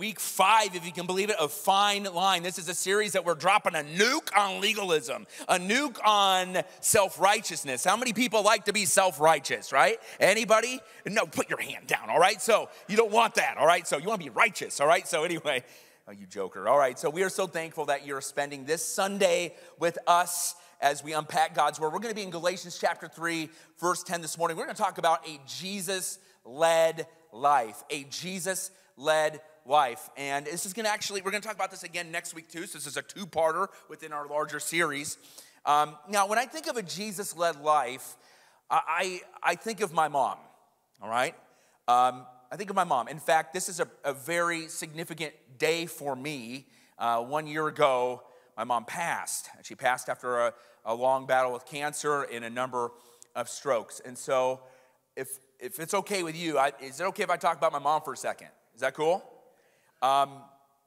week 5, if you can believe it, of Fine Line. This is a series that we're dropping a nuke on legalism, a nuke on self-righteousness. How many people like to be self-righteous, right? Anybody? No, put your hand down, all right? So you don't want that, all right? So you want to be righteous, all right? So anyway, oh, you joker. All right, so we are so thankful that you're spending this Sunday with us as we unpack God's word. We're going to be in Galatians chapter 3, verse 10 this morning. We're going to talk about a Jesus-led life, a Jesus-led life. And this is going to we're going to talk about this again next week too. So this is a two-parter within our larger series. Now, when I think of a Jesus-led life, I think of my mom, all right? I think of my mom. In fact, this is a very significant day for me. 1 year ago, my mom passed. She passed after a long battle with cancer and a number of strokes. And so if it's okay with you, is it okay if I talk about my mom for a second? Is that cool? I've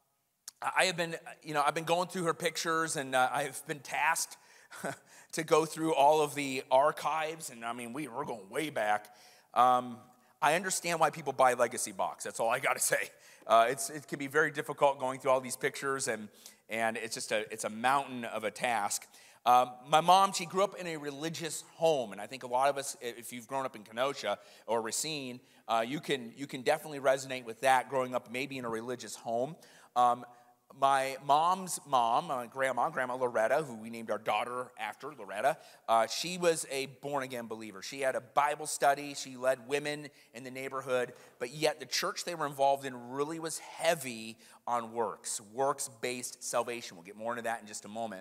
been going through her pictures, and I've been tasked to go through all of the archives. And I mean, we're going way back. I understand why people buy Legacy Box. That's all I got to say. It can be very difficult going through all these pictures, and it's a mountain of a task. My mom, she grew up in a religious home, and I think a lot of us, if you've grown up in Kenosha or Racine, you can definitely resonate with that, growing up maybe in a religious home. My mom's mom, Grandma Loretta, who we named our daughter after, Loretta, she was a born-again believer. She had a Bible study. She led women in the neighborhood, but yet the church they were involved in really was heavy on works-based salvation. We'll get more into that in just a moment.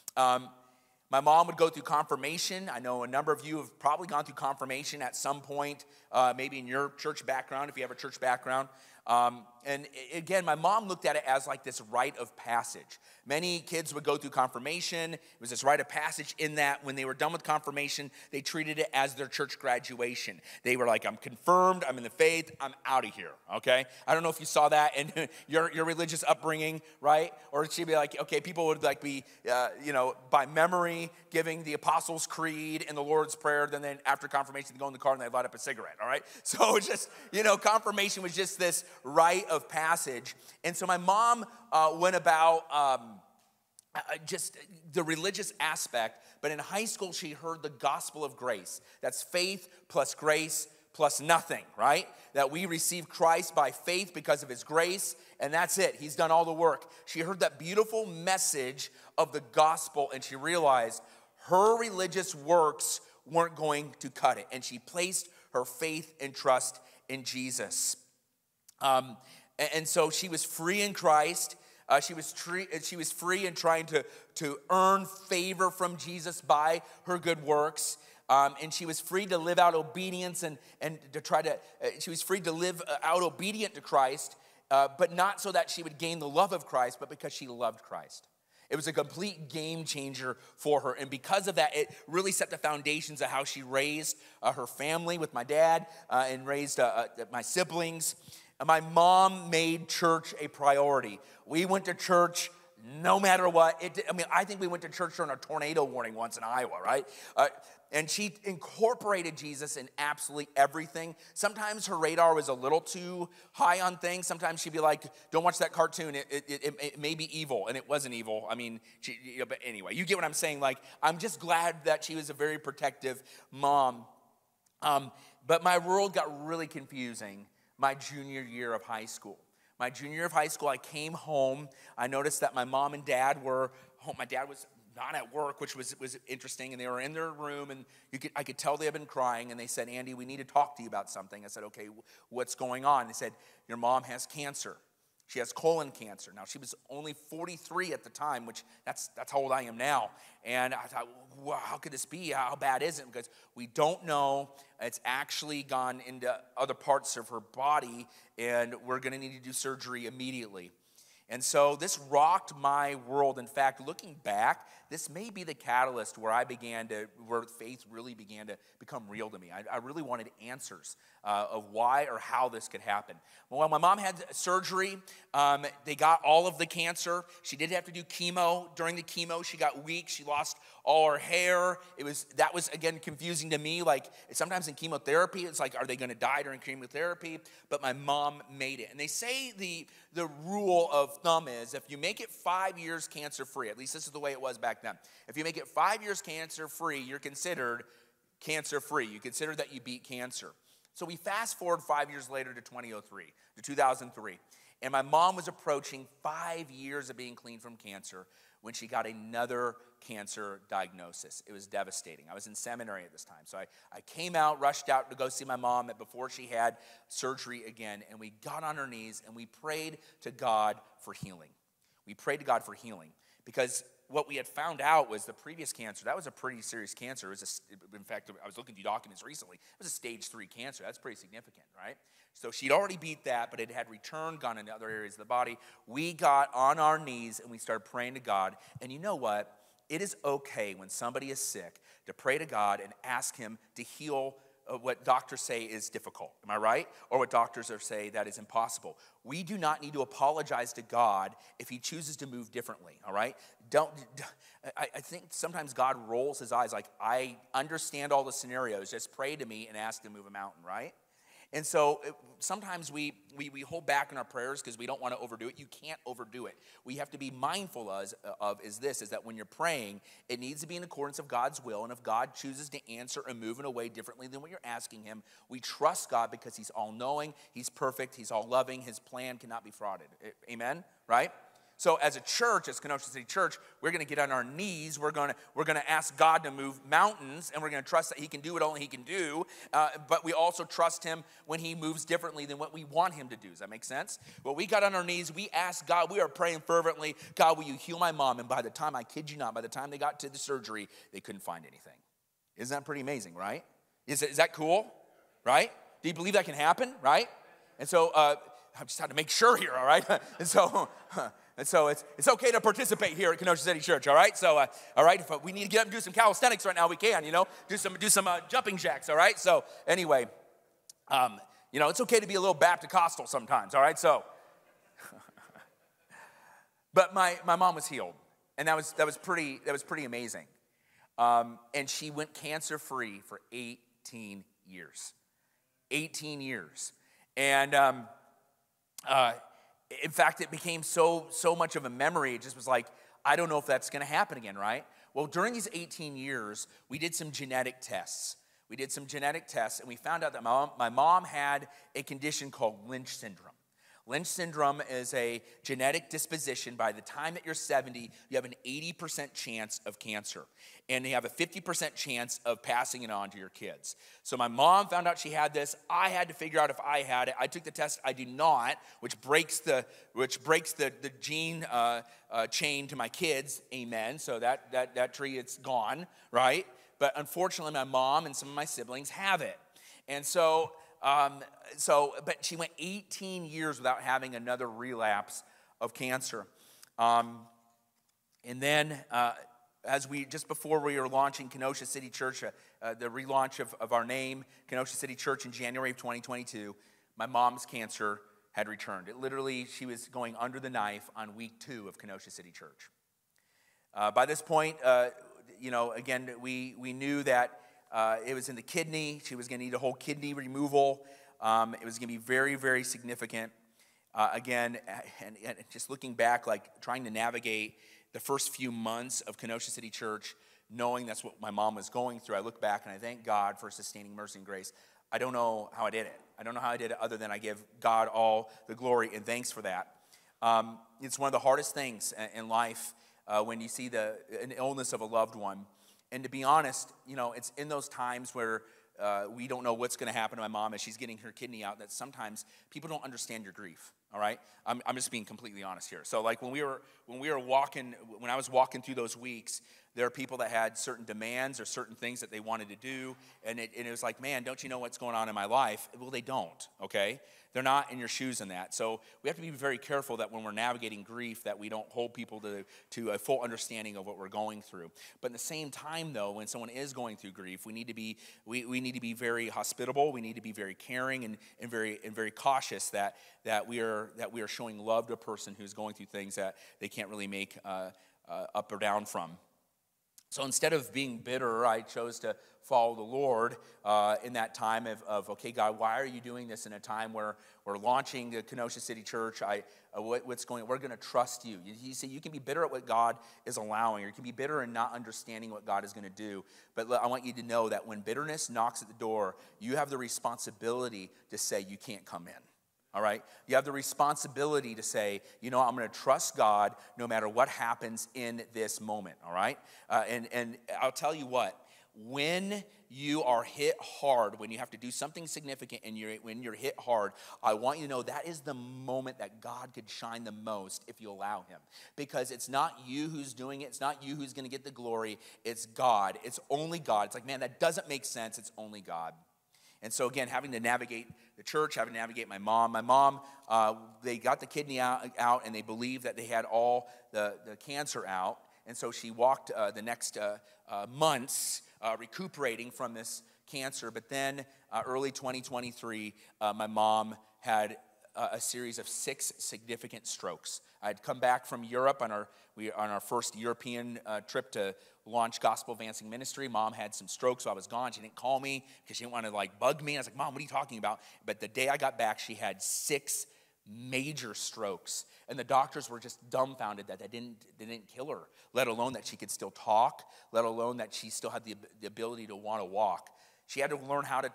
My mom would go through confirmation. I know a number of you have probably gone through confirmation at some point, maybe in your church background, if you have a church background. And again, my mom looked at it as like this rite of passage. Many kids would go through confirmation. It was this rite of passage in that when they were done with confirmation, they treated it as their church graduation. They were like, I'm confirmed, I'm in the faith, I'm out of here, okay? I don't know if you saw that in your religious upbringing, right? Or she'd be like, okay, people would like be, by memory, giving the Apostles' Creed and the Lord's Prayer, then after confirmation, they go in the car and they light up a cigarette, all right? So it's just, confirmation was just this rite of passage. And so my mom went about just the religious aspect, but in high school she heard the gospel of grace. That's faith plus grace plus nothing, right? That we receive Christ by faith because of his grace, and that's it. He's done all the work. She heard that beautiful message of the gospel, and she realized her religious works weren't going to cut it, and she placed her faith and trust in Jesus. And so she was free in Christ. She was free in trying to earn favor from Jesus by her good works. And she was free to live out obedience and she was free to live out obedient to Christ, but not so that she would gain the love of Christ, but because she loved Christ. It was a complete game changer for her. And because of that, it really set the foundations of how she raised her family with my dad and raised my siblings. My mom made church a priority. We went to church no matter what. I think we went to church during a tornado warning once in Iowa, right? And she incorporated Jesus in absolutely everything. Sometimes her radar was a little too high on things. Sometimes she'd be like, don't watch that cartoon. It may be evil. And it wasn't evil. But anyway, you get what I'm saying. Like, I'm just glad that she was a very protective mom. But my world got really confusing my junior year of high school. My junior year of high school, I came home. I noticed that my mom and dad were home. My dad was not at work, which was interesting, and they were in their room, and I could tell they had been crying, and they said, Andy, we need to talk to you about something. I said, okay, what's going on? They said, your mom has cancer. She has colon cancer. Now, she was only 43 at the time, which that's how old I am now. And I thought, wow, how could this be? How bad is it? Because we don't know. It's actually gone into other parts of her body, and we're going to need to do surgery immediately. And so this rocked my world. In fact, looking back, this may be the catalyst where faith really began to become real to me. I really wanted answers of why or how this could happen. Well, my mom had surgery. They got all of the cancer. She did have to do chemo. During the chemo, she got weak. She lost all her hair. That was again confusing to me. Like sometimes in chemotherapy, it's like, are they going to die during chemotherapy? But my mom made it. And they say the rule of thumb is if you make it 5 years cancer-free, at least this is the way it was back then. If you make it 5 years cancer-free, you're considered cancer-free. You consider that you beat cancer. So we fast forward 5 years later to 2003. And my mom was approaching 5 years of being clean from cancer when she got another cancer diagnosis. It was devastating. I was in seminary at this time. So I came out, rushed out to go see my mom before she had surgery again. And we got on our knees and we prayed to God for healing. We prayed to God for healing because what we had found out was the previous cancer, that was a pretty serious cancer. In fact, I was looking through documents recently. It was a stage 3 cancer. That's pretty significant, right? So she'd already beat that, but it had returned, gone into other areas of the body. We got on our knees and we started praying to God. And you know what? It is okay when somebody is sick to pray to God and ask him to heal what doctors say is difficult. Am I right? Or what doctors say that is impossible. We do not need to apologize to God if he chooses to move differently, all right? I think sometimes God rolls his eyes like, I understand all the scenarios. Just pray to me and ask to move a mountain, right? And so sometimes we hold back in our prayers because we don't want to overdo it. You can't overdo it. We have to be mindful is that when you're praying, it needs to be in accordance of God's will. And if God chooses to answer and move in a way differently than what you're asking him, we trust God because he's all-knowing, he's perfect, he's all-loving, his plan cannot be frauded. Amen? Right? So as a church, as Kenosha City Church, we're going to get on our knees. We're going to ask God to move mountains, and we're going to trust that he can do what only he can do. But we also trust him when he moves differently than what we want him to do. Does that make sense? Well, we got on our knees. We asked God. We are praying fervently. God, will you heal my mom? And by the time, I kid you not, by the time they got to the surgery, they couldn't find anything. Isn't that pretty amazing, right? Is that cool? Right? Do you believe that can happen? Right? And so I just had to make sure here, all right? And so it's okay to participate here at Kenosha City Church, all right? So, all right, if we need to get up and do some calisthenics right now, we can, do some jumping jacks, all right? So anyway, it's okay to be a little Baptist-costal sometimes, all right? So, but my mom was healed, and that was pretty amazing. And she went cancer-free for 18 years. 18 years. And in fact, it became so much of a memory. It just was like, I don't know if that's going to happen again, right? Well, during these 18 years, we did some genetic tests. And we found out that my mom had a condition called Lynch syndrome. Lynch syndrome is a genetic disposition. By the time that you're 70, you have an 80% chance of cancer. And you have a 50% chance of passing it on to your kids. So my mom found out she had this. I had to figure out if I had it. I took the test. I do not, which breaks the gene chain to my kids. Amen. So that tree, it's gone, right? But unfortunately, my mom and some of my siblings have it. And but she went 18 years without having another relapse of cancer. And then, just before we were launching Kenosha City Church, the relaunch of our name, Kenosha City Church in January of 2022, my mom's cancer had returned. She was going under the knife on week 2 of Kenosha City Church. By this point, again, we knew that it was in the kidney. She was going to need a whole kidney removal. It was going to be very, very significant. Again, and just looking back, like trying to navigate the first few months of Kenosha City Church, knowing that's what my mom was going through, I look back and I thank God for sustaining mercy and grace. I don't know how I did it. Other than I give God all the glory and thanks for that. It's one of the hardest things in life when you see an illness of a loved one. And to be honest, it's in those times where we don't know what's going to happen to my mom as she's getting her kidney out, that sometimes people don't understand your grief, all right? I'm just being completely honest here. So like when I was walking through those weeks, There are people that had certain demands or certain things that they wanted to do, and it was like, man, don't you know what's going on in my life? Well, they don't, okay? They're not in your shoes in that. So we have to be very careful that when we're navigating grief, that we don't hold people to a full understanding of what we're going through. But at the same time, though, when someone is going through grief, we need to be very hospitable. We need to be very caring and very cautious that we are showing love to a person who's going through things that they can't really make up or down from. So instead of being bitter, I chose to follow the Lord in that time of okay, God, why are you doing this in a time where we're launching the Kenosha City Church? What's going on? We're going to trust you. You see, you can be bitter at what God is allowing, or you can be bitter and not understanding what God is going to do. But I want you to know that when bitterness knocks at the door, you have the responsibility to say you can't come in. All right? You have the responsibility to say, you know, I'm going to trust God no matter what happens in this moment. All right? And I'll tell you what, when you are hit hard, when you have to do something significant and when you're hit hard, I want you to know that is the moment that God could shine the most if you allow him. Because it's not you who's doing it. It's not you who's going to get the glory. It's God. It's only God. It's like, man, that doesn't make sense. It's only God. And so again, having to navigate the church, having to navigate my mom. My mom, they got the kidney out and they believed that they had all the cancer out. And so she walked the next months recuperating from this cancer. But then early 2023, my mom had a series of 6 significant strokes. I'd come back from Europe on our first European trip to launch Gospel Advancing Ministry. Mom had some strokes, so I was gone. She didn't call me because she didn't want to bug me. I was like, Mom, what are you talking about? But the day I got back, she had 6 major strokes, and the doctors were just dumbfounded that they didn't kill her, let alone that she could still talk, let alone that she still had the ability to want to walk. She had to learn how to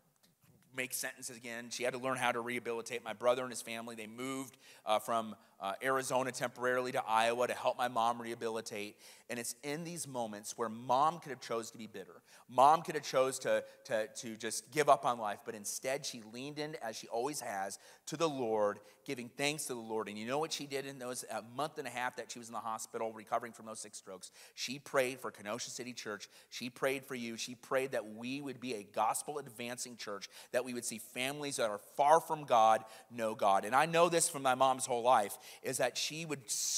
make sentences again. She had to learn how to rehabilitate. My brother and his family, they moved from Arizona temporarily to Iowa to help my mom rehabilitate. And it's in these moments where mom could have chose to be bitter. Mom could have chose to just give up on life, but instead she leaned in, as she always has, to the Lord, giving thanks to the Lord. And you know what she did in those month and a half that she was in the hospital recovering from those 6 strokes? She prayed for Kenosha City Church. She prayed for you. She prayed that we would be a gospel advancing church, that we would see families that are far from God know God. And I know this from my mom's whole life, is that she'd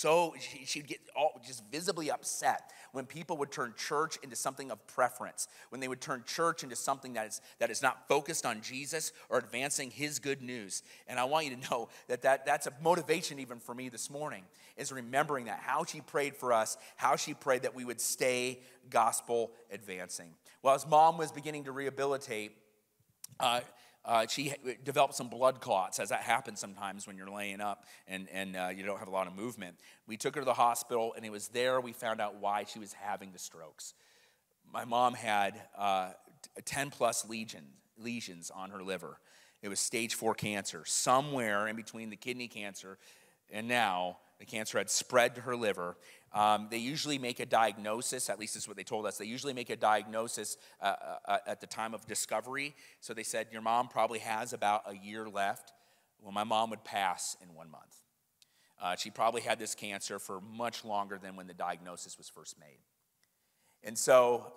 get just visibly upset when people would turn church into something of preference, when they would turn church into something that is not focused on Jesus or advancing his good news. And I want you to know that's a motivation even for me this morning, is remembering that, how she prayed for us, how she prayed that we would stay gospel advancing. Well, as mom was beginning to rehabilitate, she developed some blood clots, as that happens sometimes when you're laying up and you don't have a lot of movement. We took her to the hospital, and it was there we found out why she was having the strokes. My mom had 10-plus lesions on her liver. It was stage 4 cancer. Somewhere in between the kidney cancer and now, the cancer had spread to her liver. They usually make a diagnosis, at least this is what they told us. They usually make a diagnosis at the time of discovery. So they said, your mom probably has about a year left. Well, my mom would pass in 1 month. She probably had this cancer for much longer than when the diagnosis was first made. And so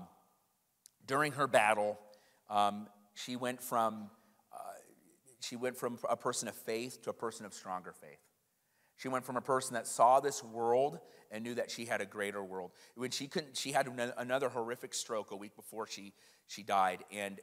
during her battle, she went from a person of faith to a person of stronger faith. She went from a person that saw this world and knew that she had a greater world. When she had another horrific stroke a week before she died, and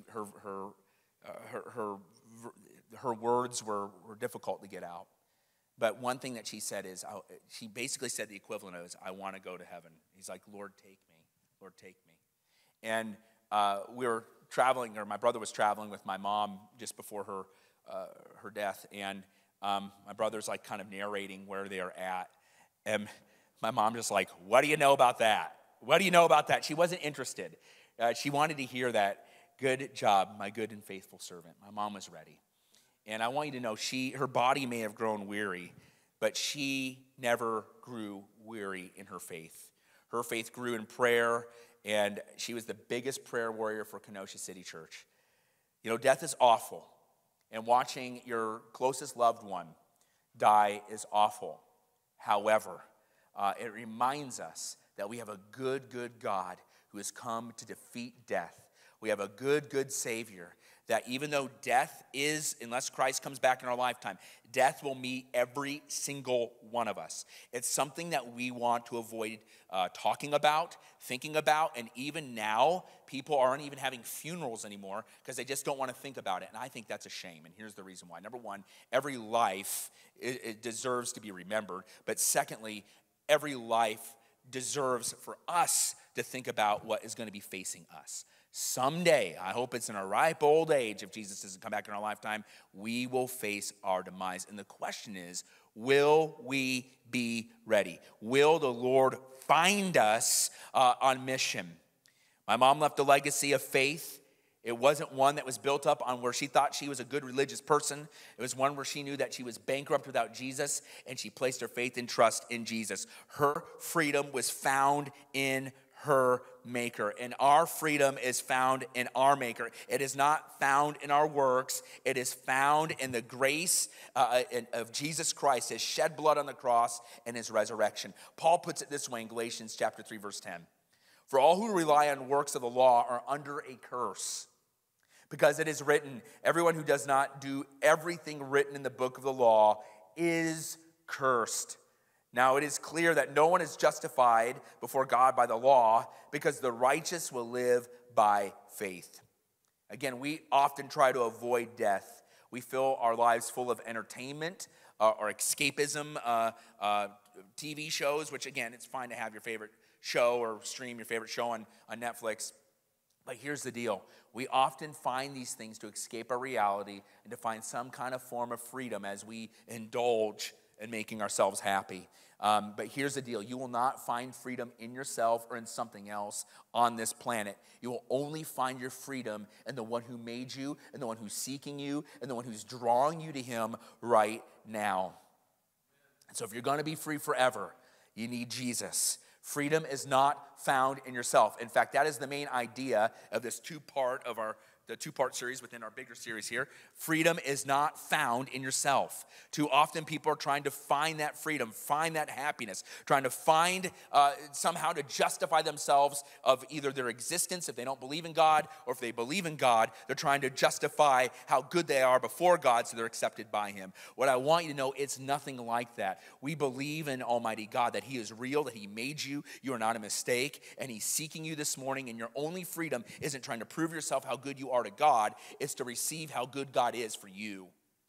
her words were difficult to get out. But one thing that she said is, she basically said the equivalent of, I want to go to heaven. He's like, Lord, take me. Lord, take me. And we were traveling, or my brother was traveling with my mom just before her death, and my brother's kind of narrating where they're at. And my mom just what do you know about that? What do you know about that? She wasn't interested. She wanted to hear that, good job, my good and faithful servant. My mom was ready. And I want you to know, her body may have grown weary, but she never grew weary in her faith. Her faith grew in prayer, and she was the biggest prayer warrior for Kenosha City Church. You know, death is awful. And watching your closest loved one die is awful. However, it reminds us that we have a good, good God who has come to defeat death. We have a good, good Savior that even though death is, unless Christ comes back in our lifetime, death will meet every single one of us. It's something that we want to avoid talking about, thinking about, and even now, people aren't even having funerals anymore because they just don't want to think about it. And I think that's a shame, and here's the reason why. Number one, every life it deserves to be remembered. But secondly, every life deserves for us to think about what is going to be facing us. Someday, I hope it's in our ripe old age, if Jesus doesn't come back in our lifetime, we will face our demise. And the question is, will we be ready? Will the Lord find us on mission? My mom left a legacy of faith. It wasn't one that was built up on where she thought she was a good religious person. It was one where she knew that she was bankrupt without Jesus, and she placed her faith and trust in Jesus. Her freedom was found in her Maker, and our freedom is found in our Maker. It is not found in our works. It is found in the grace of Jesus Christ, his shed blood on the cross and his resurrection. Paul puts it this way in Galatians chapter 3, verse 10. For all who rely on works of the law are under a curse, because it is written, everyone who does not do everything written in the book of the law is cursed. Now it is clear that no one is justified before God by the law, because the righteous will live by faith. Again, we often try to avoid death. We fill our lives full of entertainment or escapism, TV shows, which again, it's fine to have your favorite show or stream your favorite show on Netflix. But here's the deal. We often find these things to escape our reality and to find some kind of form of freedom as we indulge in making ourselves happy. But here's the deal. You will not find freedom in yourself or in something else on this planet. You will only find your freedom in the one who made you, and the one who's seeking you, and the one who's drawing you to him right now. And so if you're going to be free forever, you need Jesus. Freedom is not found in yourself. In fact, that is the main idea of this the two-part series within our bigger series here. Freedom is not found in yourself. Too often people are trying to find that freedom, find that happiness, trying to find somehow to justify themselves of either their existence if they don't believe in God, or if they believe in God, they're trying to justify how good they are before God so they're accepted by him. What I want you to know, it's nothing like that. We believe in Almighty God, that he is real, that he made you. You are not a mistake, and he's seeking you this morning, and your only freedom isn't trying to prove yourself how good you are to God, it's to receive how good God is for you.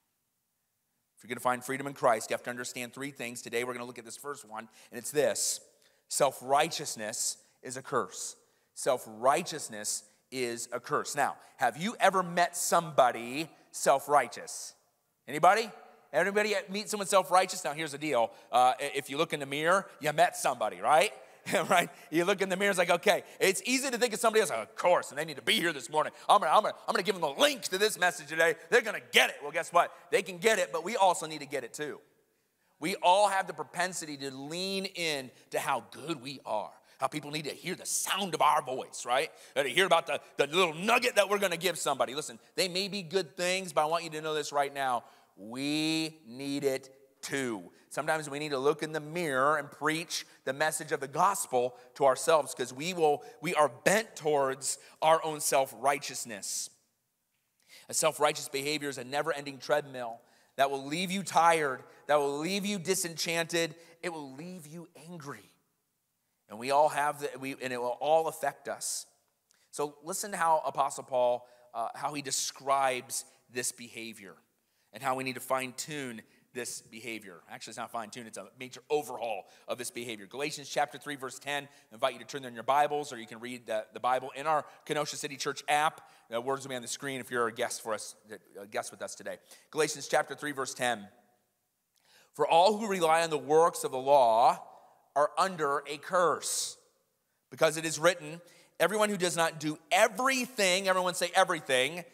If you're going to find freedom in Christ, you have to understand three things. Today we're going to look at this first one, and it's this. Self-righteousness is a curse. Self-righteousness is a curse. Now, have you ever met somebody self-righteous? Anybody? Everybody meet someone self-righteous? Now, here's the deal. If you look in the mirror, you met somebody, right? Right? You look in the mirror, it's like, okay, it's easy to think of somebody else, of course, and they need to be here this morning. I'm gonna give them the link to this message today. They're gonna get it. Well, guess what? They can get it, but we also need to get it too. We all have the propensity to lean in to how good we are. How people need to hear the sound of our voice, right? To hear about the little nugget that we're gonna give somebody. Listen, they may be good things, but I want you to know this right now. We need it too. Sometimes we need to look in the mirror and preach the message of the gospel to ourselves, because we are bent towards our own self-righteousness. A self-righteous behavior is a never-ending treadmill that will leave you tired, that will leave you disenchanted, it will leave you angry. And we all have and it will all affect us. So listen to how Apostle Paul, how he describes this behavior and how we need to fine-tune this behavior. Actually, it's not fine-tuned. It's a major overhaul of this behavior. Galatians chapter 3, verse 10. I invite you to turn there in your Bibles, or you can read the Bible in our Kenosha City Church app. The words will be on the screen if you're a guest with us today. Galatians chapter 3, verse 10. For all who rely on the works of the law are under a curse, because it is written, everyone who does not do everything, everyone say everything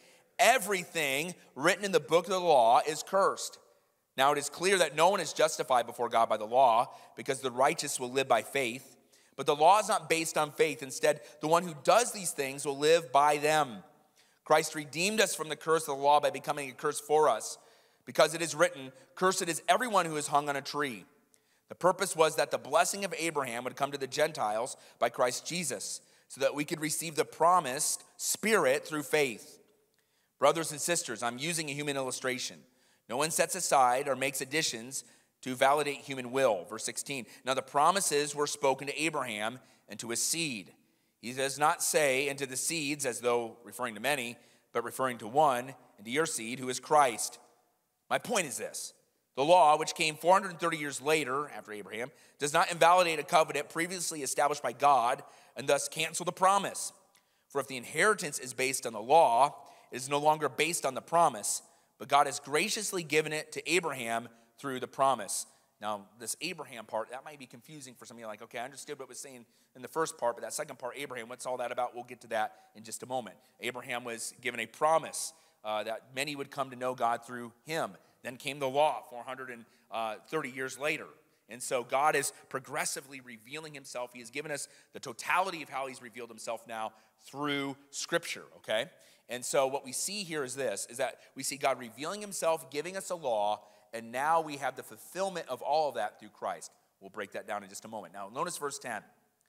written in the book of the law is cursed. Now it is clear that no one is justified before God by the law, because the righteous will live by faith. But the law is not based on faith. Instead, the one who does these things will live by them. Christ redeemed us from the curse of the law by becoming a curse for us, because it is written, cursed is everyone who is hung on a tree. The purpose was that the blessing of Abraham would come to the Gentiles by Christ Jesus, so that we could receive the promised Spirit through faith. Brothers and sisters, I'm using a human illustration. No one sets aside or makes additions to validate human will. Verse 16, now the promises were spoken to Abraham and to his seed. He does not say, and to the seeds, as though referring to many, but referring to one, and to your seed, who is Christ. My point is this. The law, which came 430 years later, after Abraham, does not invalidate a covenant previously established by God, and thus cancel the promise. For if the inheritance is based on the law, it is no longer based on the promise, but God has graciously given it to Abraham through the promise. Now, this Abraham part, that might be confusing for some of you. Like, okay, I understood what it was saying in the first part, but that second part, Abraham, what's all that about? We'll get to that in just a moment. Abraham was given a promise that many would come to know God through him. Then came the law 430 years later. And so God is progressively revealing himself. He has given us the totality of how he's revealed himself now through Scripture, okay? And so what we see here is this, is that we see God revealing himself, giving us a law, and now we have the fulfillment of all of that through Christ. We'll break that down in just a moment. Now, notice verse 10.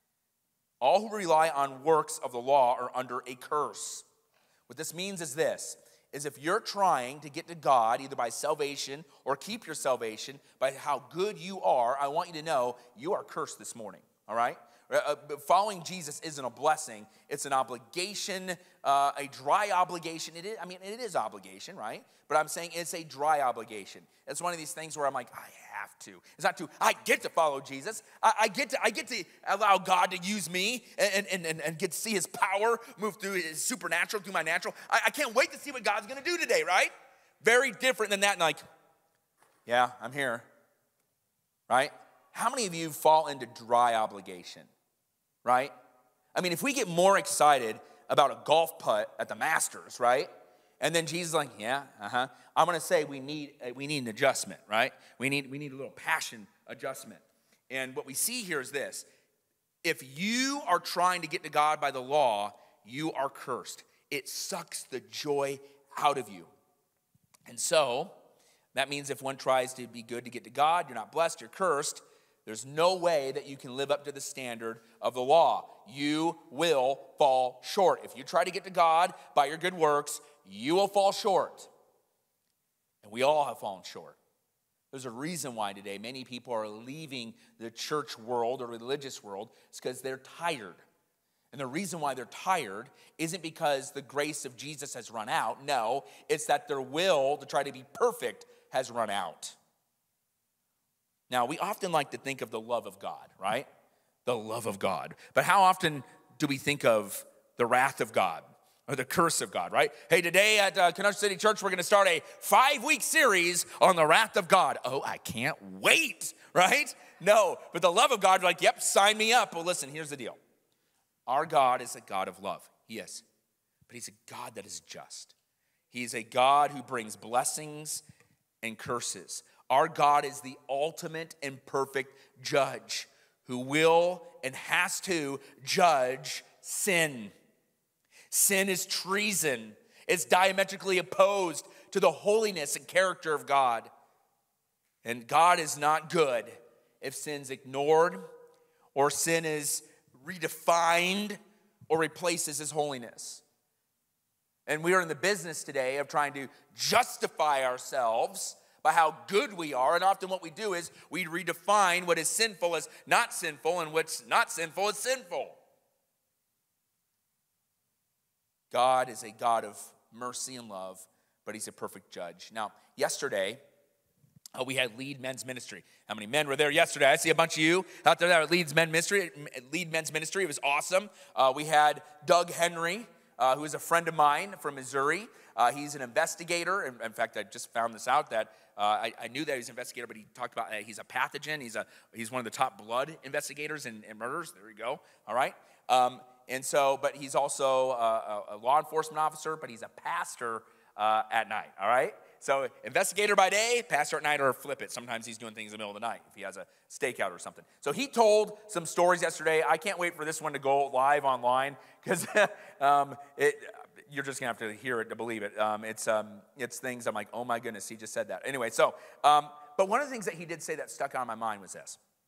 All who rely on works of the law are under a curse. What this means is this, is if you're trying to get to God, either by salvation or keep your salvation by how good you are, I want you to know you are cursed this morning, all right? Following Jesus isn't a blessing. It's an obligation, a dry obligation. It is obligation, right? But I'm saying it's a dry obligation. It's one of these things where I'm like, I have to. It's not to, I get to follow Jesus. I get to allow God to use me and get to see his power move through his supernatural, through my natural. I can't wait to see what God's going to do today, right? Very different than that. And like, yeah, I'm here, right? How many of you fall into dry obligation? Right? I mean, if we get more excited about a golf putt at the Masters, right? And then Jesus is like, yeah, I'm going to say we need an adjustment, right? We need a little passion adjustment. And what we see here is this. If you are trying to get to God by the law, you are cursed. It sucks the joy out of you. And so, that means if one tries to be good to get to God, you're not blessed, you're cursed. There's no way that you can live up to the standard of the law. You will fall short. If you try to get to God by your good works, you will fall short. And we all have fallen short. There's a reason why today many people are leaving the church world or religious world. It's because they're tired. And the reason why they're tired isn't because the grace of Jesus has run out. No, it's that their will to try to be perfect has run out. Now, we often like to think of the love of God, right? The love of God. But how often do we think of the wrath of God or the curse of God, right? Hey, today at Kenosha City Church, we're going to start a 5-week series on the wrath of God. Oh, I can't wait, right? No, but the love of God, like, yep, sign me up. Well, listen, here's the deal. Our God is a God of love. He is. But he's a God that is just. He's a God who brings blessings and curses. Our God is the ultimate and perfect judge who will and has to judge sin. Sin is treason. It's diametrically opposed to the holiness and character of God. And God is not good if sin's ignored or sin is redefined or replaces his holiness. And we are in the business today of trying to justify ourselves by how good we are. And often what we do is we redefine what is sinful as not sinful and what's not sinful as sinful. God is a God of mercy and love, but he's a perfect judge. Now, yesterday, we had Lead Men's Ministry. How many men were there yesterday? I see a bunch of you out there that Lead Men's Ministry. It was awesome. We had Doug Henry, who is a friend of mine from Missouri. He's an investigator. In fact, I just found this out that I knew that he was an investigator, but he talked about he's a pathogen. He's one of the top blood investigators in murders. There you go. All right. But he's also a law enforcement officer, but he's a pastor at night. All right. So investigator by day, pastor at night, or flip it. Sometimes he's doing things in the middle of the night if he has a stakeout or something. So he told some stories yesterday. I can't wait for this one to go live online because you're just going to have to hear it to believe it. It's things I'm like, oh my goodness, he just said that. Anyway, but one of the things that he did say that stuck out in my mind was this.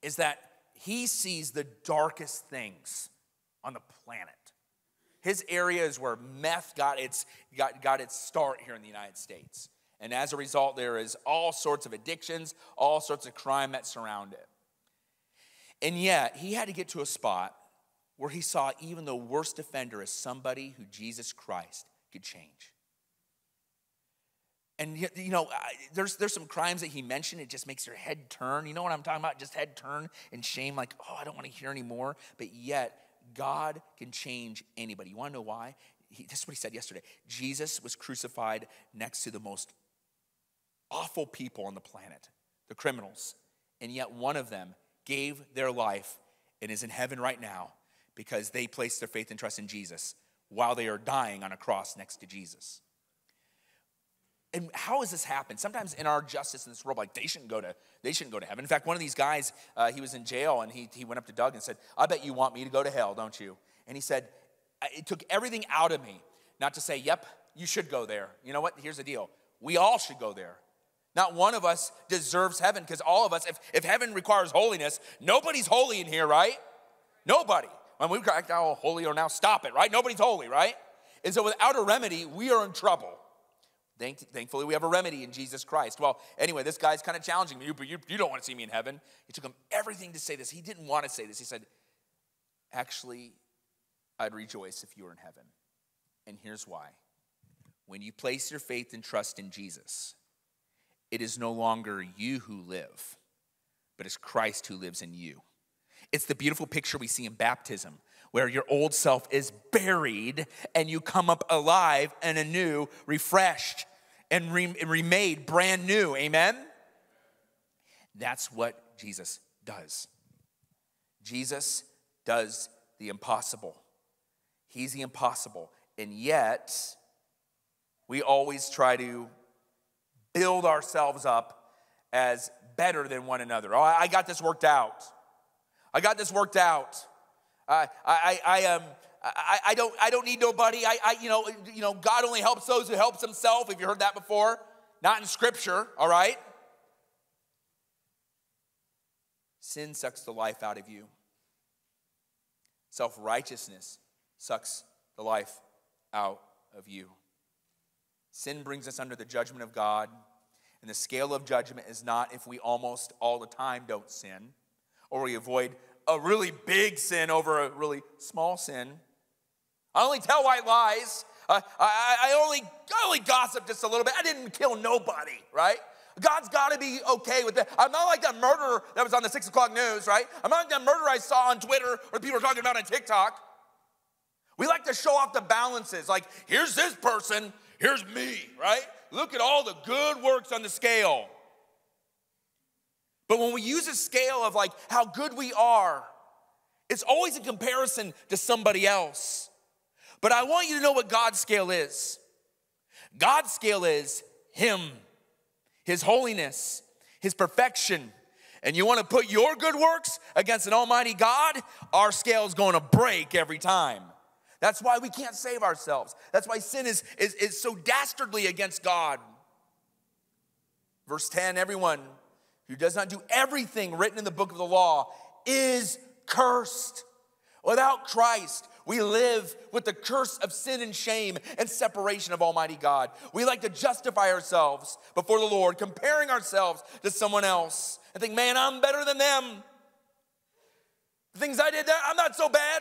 is that he sees the darkest things on the planet. His area is where meth got its start here in the United States. And as a result, there is all sorts of addictions, all sorts of crime that surround it. And yet, he had to get to a spot where he saw even the worst offender as somebody who Jesus Christ could change. And you know, there's some crimes that he mentioned, it just makes your head turn. You know what I'm talking about? Just head turn in shame, like, oh, I don't want to hear anymore. But yet, God can change anybody. You want to know why? This is what he said yesterday. Jesus was crucified next to the most awful people on the planet, the criminals. And yet one of them gave their life and is in heaven right now because they placed their faith and trust in Jesus while they are dying on a cross next to Jesus. And how has this happened? Sometimes in our justice in this world, like they shouldn't go to heaven. In fact, one of these guys, he was in jail, and he went up to Doug and said, I bet you want me to go to hell, don't you? And he said, it took everything out of me not to say, yep, you should go there. You know what? Here's the deal. We all should go there. Not one of us deserves heaven, because all of us, if heaven requires holiness, nobody's holy in here, right? Nobody. When we act all holy or now, stop it, right? Nobody's holy, right? And so without a remedy, we are in trouble. Thankfully, we have a remedy in Jesus Christ. Well, anyway, this guy's kind of challenging me. But you don't want to see me in heaven. It took him everything to say this. He didn't want to say this. He said, actually, I'd rejoice if you were in heaven. And here's why. When you place your faith and trust in Jesus, it is no longer you who live, but it's Christ who lives in you. It's the beautiful picture we see in baptism, where your old self is buried and you come up alive and anew, refreshed and remade brand new. Amen? That's what Jesus does. Jesus does the impossible. He's the impossible. And yet, we always try to build ourselves up as better than one another. Oh, I got this worked out. I got this worked out. I don't need nobody. God only helps those who helps himself. Have you heard that before? Not in Scripture, all right? Sin sucks the life out of you. Self-righteousness sucks the life out of you. Sin brings us under the judgment of God, and the scale of judgment is not if we almost all the time don't sin, or we avoid a really big sin over a really small sin. I only tell white lies. I only gossip just a little bit. I didn't kill nobody, right? God's got to be okay with that. I'm not like that murderer that was on the 6 o'clock news, right? I'm not like that murderer I saw on Twitter or people are talking about on TikTok. We like to show off the balances. Like, here's this person, here's me, right? Look at all the good works on the scale. But when we use a scale of like how good we are, it's always in comparison to somebody else. But I want you to know what God's scale is. God's scale is Him, His holiness, His perfection. And you want to put your good works against an almighty God, our scale is going to break every time. That's why we can't save ourselves. That's why sin is so dastardly against God. Verse 10, everyone who does not do everything written in the book of the law is cursed. Without Christ, we live with the curse of sin and shame and separation of Almighty God. We like to justify ourselves before the Lord, comparing ourselves to someone else and think, man, I'm better than them. The things I did there, I'm not so bad.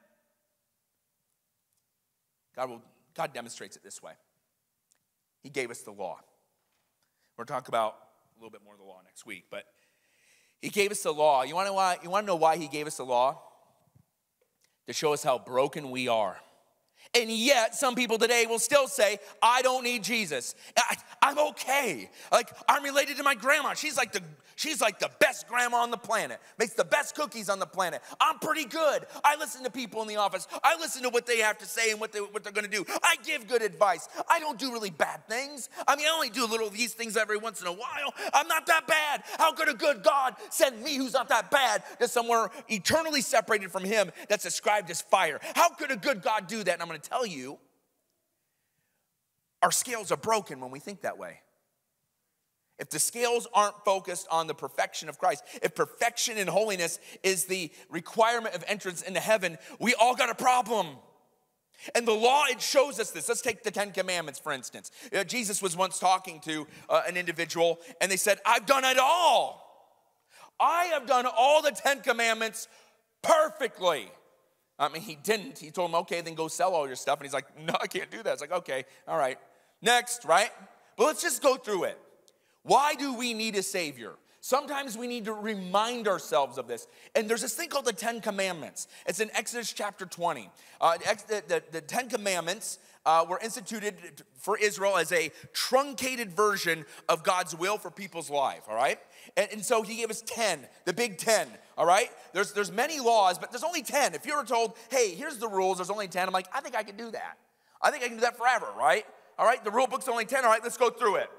God demonstrates it this way. He gave us the law. We're going to talk about a little bit more of the law next week, but He gave us the law. You want to know why He gave us the law? To show us how broken we are. And yet, some people today will still say, I don't need Jesus. I'm okay. Like, I'm related to my grandma. She's like the best grandma on the planet. Makes the best cookies on the planet. I'm pretty good. I listen to people in the office. I listen to what they have to say and what they're going to do. I give good advice. I don't do really bad things. I mean, I only do little of these things every once in a while. I'm not that bad. How could a good God send me, who's not that bad, to somewhere eternally separated from Him that's described as fire? How could a good God do that? And I'm going to tell you, our scales are broken when we think that way. If the scales aren't focused on the perfection of Christ, if perfection and holiness is the requirement of entrance into heaven, we all got a problem. And the law, it shows us this. Let's take the 10 Commandments, for instance. Jesus was once talking to an individual, and they said, I've done it all. I have done all the 10 Commandments perfectly. I mean, he didn't. He told him, okay, then go sell all your stuff. And he's like, no, I can't do that. It's like, okay, all right. Next, right? But let's just go through it. Why do we need a Savior? Sometimes we need to remind ourselves of this. And there's this thing called the 10 Commandments. It's in Exodus chapter 20. The 10 Commandments were instituted for Israel as a truncated version of God's will for people's life, all right? And so he gave us 10, the big 10, all right? There's many laws, but there's only 10. If you were told, hey, here's the rules, there's only 10, I'm like, I think I can do that. I think I can do that forever, right? All right, the rule book's only 10, all right, let's go through it.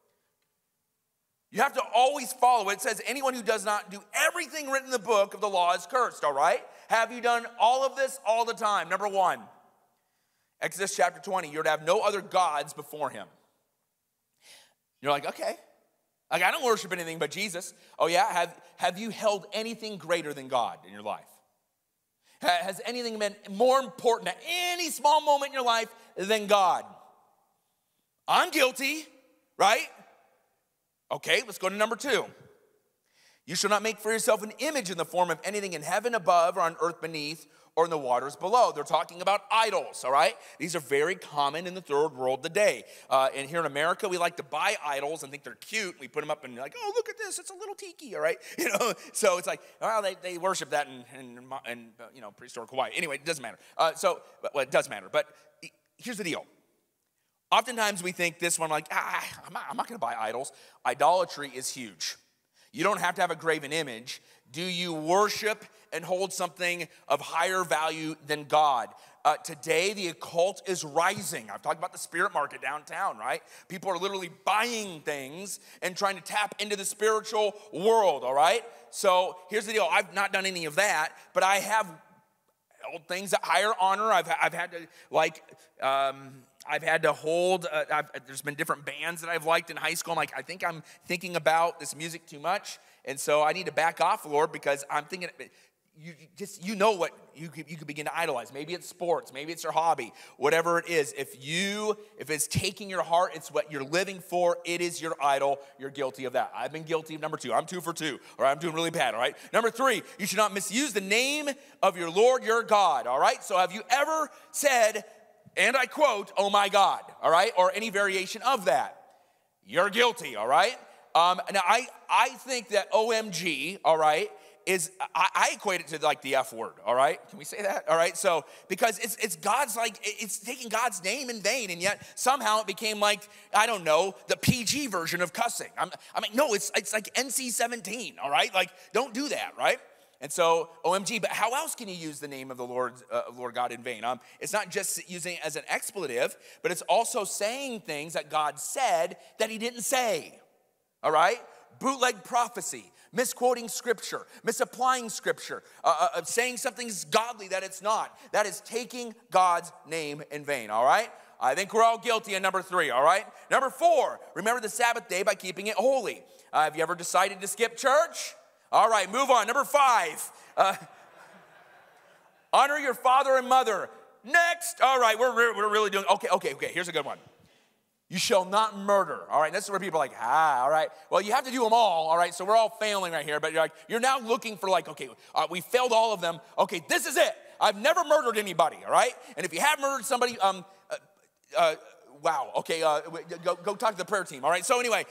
You have to always follow it. It says anyone who does not do everything written in the book of the law is cursed, all right? Have you done all of this all the time? Number 1, Exodus chapter 20, you're to have no other gods before him. You're like, okay. Like, I don't worship anything but Jesus. Oh yeah, have you held anything greater than God in your life? Has anything been more important at any small moment in your life than God? I'm guilty, right? Okay, let's go to number 2. You shall not make for yourself an image in the form of anything in heaven above or on earth beneath or in the waters below. They're talking about idols, all right? These are very common in the third world today. And here in America, we like to buy idols and think they're cute. We put them up and like, oh, look at this, it's a little tiki, all right? You know, so it's like, well, they worship that in prehistoric Hawaii. Anyway, it doesn't matter. It does matter, but here's the deal. Oftentimes we think this one, like, I'm not going to buy idols. Idolatry is huge. You don't have to have a graven image. Do you worship and hold something of higher value than God? Today, the occult is rising. I've talked about the spirit market downtown, right? People are literally buying things and trying to tap into the spiritual world, all right? So here's the deal. I've not done any of that, but I have held things at higher honor. I've had to, I've had to hold, there's been different bands that I've liked in high school. I'm like, I think I'm thinking about this music too much. And so I need to back off, Lord, because I'm thinking, you know what you could begin to idolize. Maybe it's sports, maybe it's your hobby, whatever it is. If it's taking your heart, it's what you're living for, it is your idol, you're guilty of that. I've been guilty of number 2. I'm 2 for 2, all right? I'm doing really bad, all right? Number 3, you should not misuse the name of your Lord, your God, all right? So have you ever said, and I quote, oh my God, all right? Or any variation of that. You're guilty, all right? Now, I think that OMG, all right, I equate it to like the F word, all right? Can we say that? All right, so because it's God's, like, it's taking God's name in vain, and yet somehow it became like, I don't know, the PG version of cussing. No, it's like NC-17, all right? Like, don't do that, right? And so, OMG, but how else can you use the name of the Lord God in vain? It's not just using it as an expletive, but it's also saying things that God said that he didn't say, all right? Bootleg prophecy, misquoting scripture, misapplying scripture, saying something's godly that it's not. That is taking God's name in vain, all right? I think we're all guilty of number 3, all right? Number 4, remember the Sabbath day by keeping it holy. Have you ever decided to skip church? All right, move on. Number 5, honor your father and mother. Next. All right, we're really doing, okay, here's a good one. You shall not murder. All right, this is where people are like, all right. Well, you have to do them all right? So we're all failing right here, but you're now looking for like, okay, we failed all of them. Okay, this is it. I've never murdered anybody, all right? And if you have murdered somebody, wow, okay, go talk to the prayer team, all right? So anyway,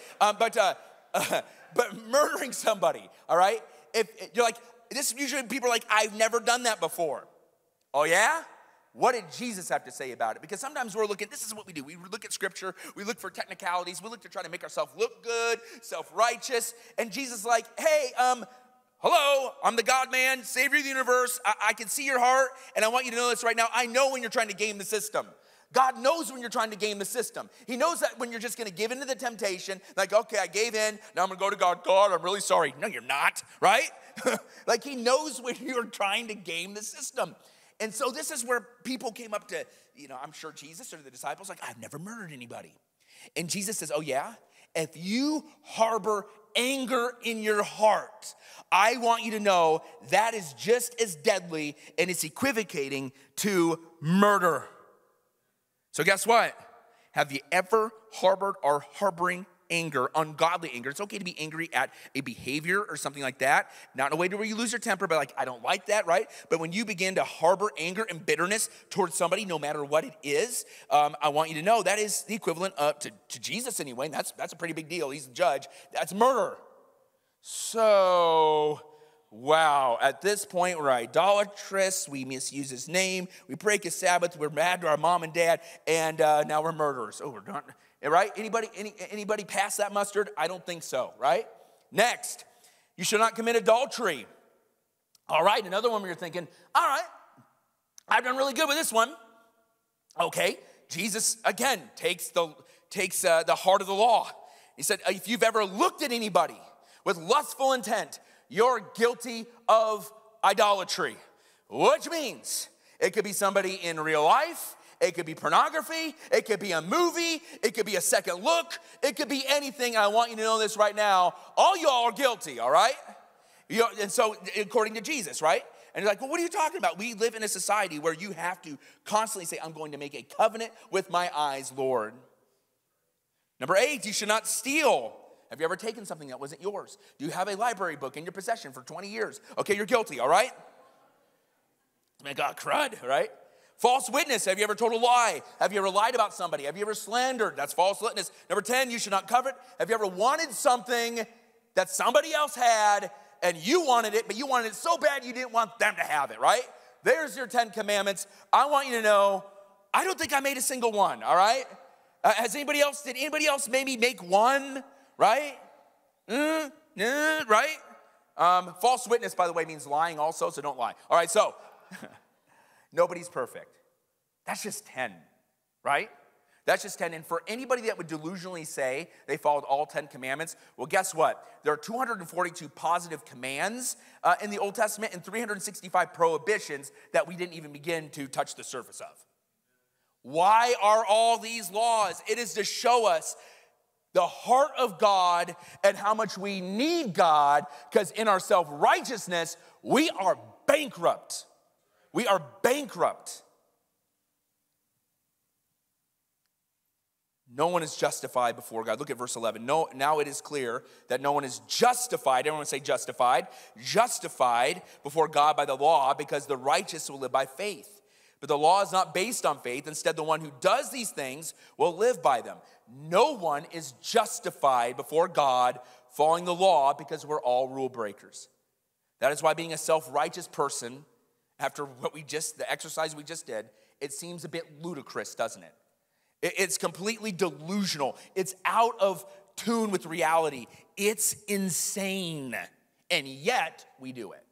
but murdering somebody, all right? If you're like, this usually people are like, I've never done that before. Oh yeah? What did Jesus have to say about it? Because sometimes we're looking, this is what we do. We look at scripture, we look for technicalities, we look to try to make ourselves look good, self-righteous. And Jesus is like, hey, hello, I'm the God-man, Savior of the universe. I can see your heart, and I want you to know this right now. I know when you're trying to game the system. God knows when you're trying to game the system. He knows that when you're just going to give into the temptation, like, okay, I gave in, now I'm going to go to God. God, I'm really sorry. No, you're not, right? Like, he knows when you're trying to game the system. And so this is where people came up to, I'm sure Jesus or the disciples, like, I've never murdered anybody. And Jesus says, oh yeah? If you harbor anger in your heart, I want you to know that is just as deadly and it's equivocating to murder. So guess what? Have you ever harbored or harboring anger, ungodly anger? It's okay to be angry at a behavior or something like that. Not in a way to where you lose your temper, but like, I don't like that, right? But when you begin to harbor anger and bitterness towards somebody, no matter what it is, I want you to know that is the equivalent to Jesus anyway. And that's a pretty big deal. He's the judge. That's murder. So, wow, at this point, we're idolatrous, we misuse his name, we break his Sabbath, we're mad to our mom and dad, and now we're murderers. Oh, we're done, right? Anybody pass that mustard? I don't think so, right? Next, you shall not commit adultery. All right, another one where you're thinking, all right, I've done really good with this one. Okay, Jesus, again, takes the heart of the law. He said, if you've ever looked at anybody with lustful intent, you're guilty of idolatry, which means it could be somebody in real life, it could be pornography, it could be a movie, it could be a second look, it could be anything. I want you to know this right now. All y'all are guilty, all right? And so, according to Jesus, right? And you're like, well, what are you talking about? We live in a society where you have to constantly say, I'm going to make a covenant with my eyes, Lord. Number 8, you should not steal. Have you ever taken something that wasn't yours? Do you have a library book in your possession for 20 years? Okay, you're guilty, all right? Man, God, crud, right? False witness. Have you ever told a lie? Have you ever lied about somebody? Have you ever slandered? That's false witness. Number 10, you should not covet. Have you ever wanted something that somebody else had and you wanted it, but you wanted it so bad you didn't want them to have it, right? There's your 10 commandments. I want you to know, I don't think I made a single one, all right? Did anybody else maybe make one? Right? Right? False witness, by the way, means lying also, so don't lie. All right, so nobody's perfect. That's just 10, right? That's just 10. And for anybody that would delusionally say they followed all 10 commandments, well, guess what? There are 242 positive commands in the Old Testament and 365 prohibitions that we didn't even begin to touch the surface of. Why are all these laws? It is to show us the heart of God and how much we need God, because in our self-righteousness, we are bankrupt. We are bankrupt. No one is justified before God. Look at verse 11. No, now it is clear that no one is justified. Everyone say justified. Justified before God by the law, because the righteous will live by faith. But the law is not based on faith. Instead, the one who does these things will live by them. No one is justified before God following the law, because we're all rule breakers. That is why being a self-righteous person, after the exercise we just did, it seems a bit ludicrous, doesn't it? It's completely delusional. It's out of tune with reality. It's insane. And yet, we do it.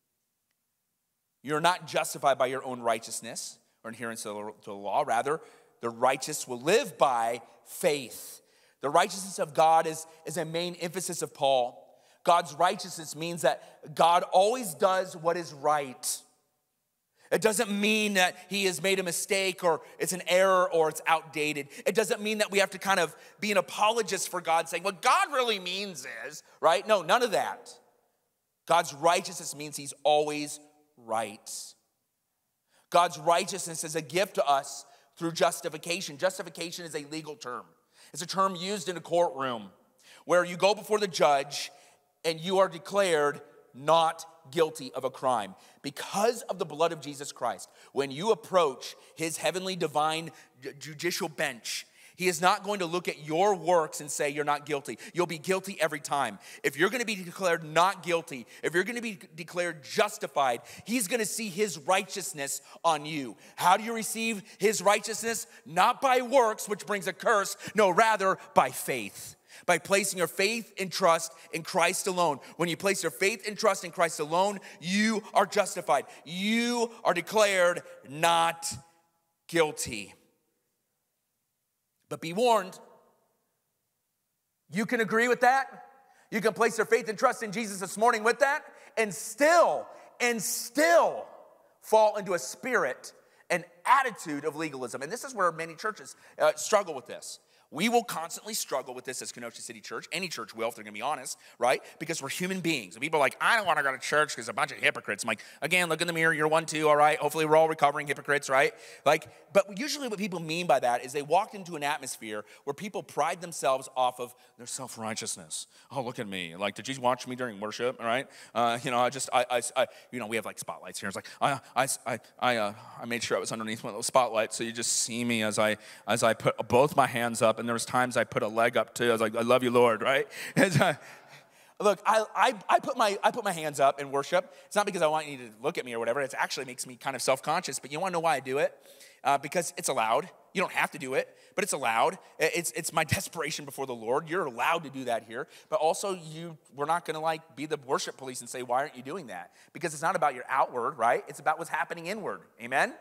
You're not justified by your own righteousness or adherence to the law. Rather, the righteous will live by faith. The righteousness of God is a main emphasis of Paul. God's righteousness means that God always does what is right. It doesn't mean that he has made a mistake or it's an error or it's outdated. It doesn't mean that we have to kind of be an apologist for God saying, what God really means is, right? No, none of that. God's righteousness means he's always right. God's righteousness is a gift to us through justification. Justification is a legal term. It's a term used in a courtroom where you go before the judge and you are declared not guilty of a crime. Because of the blood of Jesus Christ, when you approach his heavenly divine judicial bench, he is not going to look at your works and say you're not guilty. You'll be guilty every time. If you're going to be declared not guilty, if you're going to be declared justified, he's going to see his righteousness on you. How do you receive his righteousness? Not by works, which brings a curse. No, rather by faith. By placing your faith and trust in Christ alone. When you place your faith and trust in Christ alone, you are justified. You are declared not guilty. But be warned, you can agree with that. You can place your faith and trust in Jesus this morning with that, and still fall into a spirit, an attitude of legalism. And this is where many churches struggle with this. We will constantly struggle with this as Kenosha City Church. Any church will, if they're going to be honest, right? Because we're human beings. And people are like, I don't want to go to church because a bunch of hypocrites. I'm like, again, look in the mirror. You're one too, all right? Hopefully we're all recovering hypocrites, right? But usually what people mean by that is they walked into an atmosphere where people pride themselves off of their self-righteousness. Oh, look at me. Like, did you watch me during worship, all right? We have like spotlights here. It's like, I made sure I was underneath one of those spotlights so you just see me as I put both my hands up. And there was times I put a leg up too. I was like, I love you, Lord, right? Look, I put my hands up in worship. It's not because I want you to look at me or whatever. It actually makes me kind of self-conscious. But you want to know why I do it? Because it's allowed. You don't have to do it, but it's allowed. It's my desperation before the Lord. You're allowed to do that here. But also, we're not going to like be the worship police and say, why aren't you doing that? Because it's not about your outward, right? It's about what's happening inward. Amen?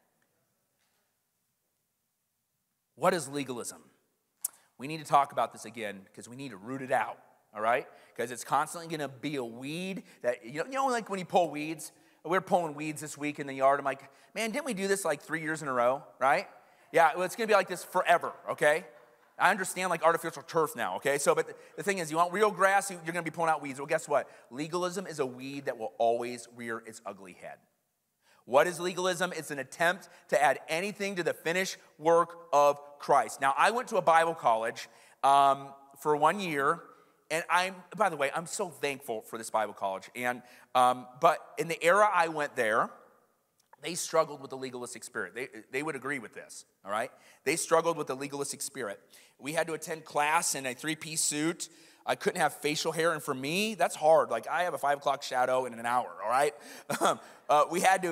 What is legalism? We need to talk about this again because we need to root it out, all right? Because it's constantly going to be a weed that, like when you pull weeds. We're pulling weeds this week in the yard. I'm like, man, didn't we do this like 3 years in a row, right? Yeah, well, it's going to be like this forever, okay? I understand like artificial turf now, okay? But the thing is, you want real grass, you're going to be pulling out weeds. Well, guess what? Legalism is a weed that will always rear its ugly head. What is legalism? It's an attempt to add anything to the finished work of Christ. Now, I went to a Bible college for 1 year, and by the way, I'm so thankful for this Bible college. But in the era I went there, they struggled with the legalistic spirit. They would agree with this, all right? They struggled with the legalistic spirit. We had to attend class in a 3-piece suit. I couldn't have facial hair, and for me, that's hard. Like, I have a 5 o'clock shadow in an hour, all right? We had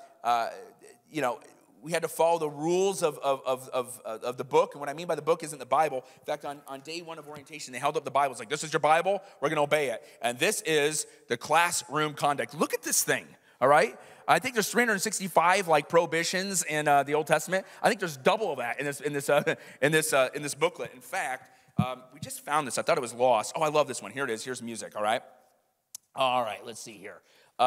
to follow the rules of the book, and what I mean by the book isn't the Bible. In fact, on day one of orientation, they held up the Bible. It's like, this is your Bible, we're going to obey it. And this is the classroom conduct. Look at this thing, all right? I think there's 365 like prohibitions in the Old Testament. I think there's double of that in this booklet. In fact, we just found this. I thought it was lost. Oh, I love this one. Here it is. Here's music, all right? All right, let's see here.